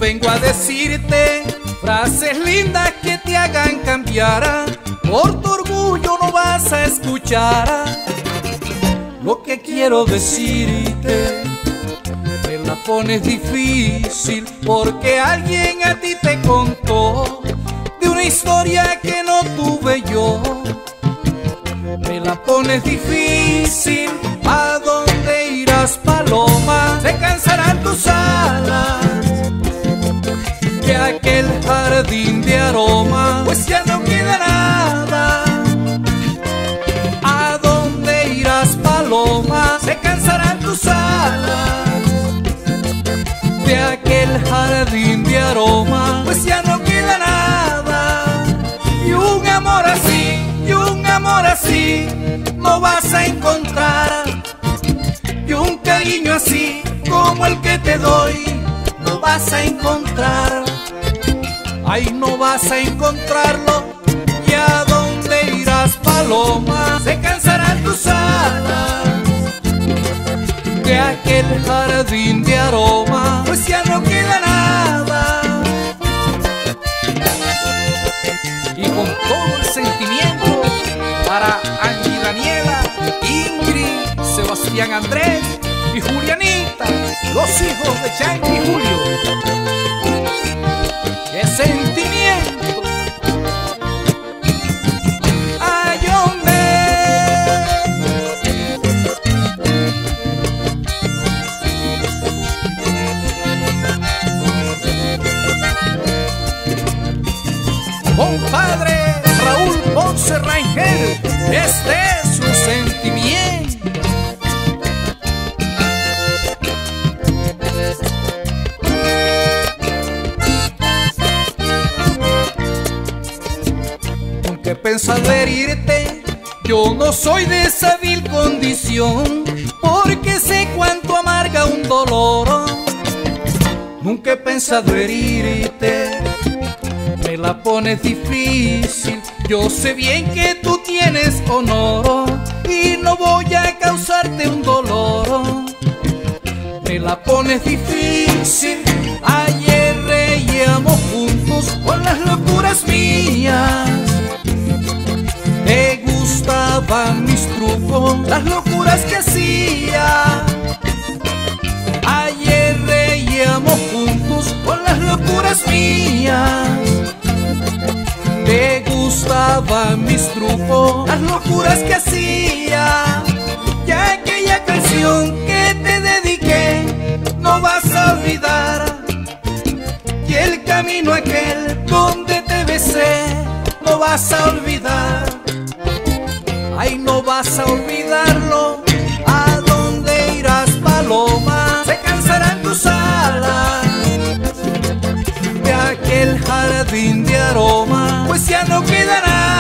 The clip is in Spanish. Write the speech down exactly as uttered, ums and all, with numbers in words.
vengo a decirte frases lindas que te hagan cambiar. Por tu orgullo no vas a escuchar lo que quiero decirte. Me la pones difícil porque alguien a ti te contó de una historia que no tuve yo. Me la pones difícil. ¿A dónde irás, paloma? Se cansarán tus alas de aquel jardín de aroma, pues ya no queda nada. ¿A dónde irás, paloma? Se cansarán tus alas de aquel jardín de aroma, pues ya no queda nada. Y un amor así, y un amor así no vas a encontrar. Y un cariño así como el que te doy no vas a encontrar. Ay, no vas a encontrarlo. ¿Y a dónde irás, paloma? Se cansarán tus alas de aquel jardín de aroma, pues ya no queda nada. Y con todo el sentimiento para Angie Daniela, Ingrid, Sebastián Andrés y Julianita, los hijos de Chanchi y Julio. ¡Qué sentimiento! ¡Ay, hombre! Compadre Raúl Ponce Rangel, este es su sentimiento. Aunque pensado herirte, yo no soy de esa vil condición, porque sé cuánto amarga un dolor. Nunca he pensado herirte, me la pones difícil. Yo sé bien que tú tienes honor y no voy a causarte un dolor. Me la pones difícil. Ayer reíamos juntos con las locuras mías. Te gustaban mis trucos, las locuras que hacía. Ayer reíamos juntos con las locuras mías. Te gustaban mis trucos, las locuras que hacía. Y aquella canción que te dediqué no vas a olvidar. Y el camino aquel donde te besé no vas a olvidar. Ay, no vas a olvidarlo. ¿A dónde irás, paloma? Se cansarán tus alas de aquel jardín de aroma, pues ya no quedará.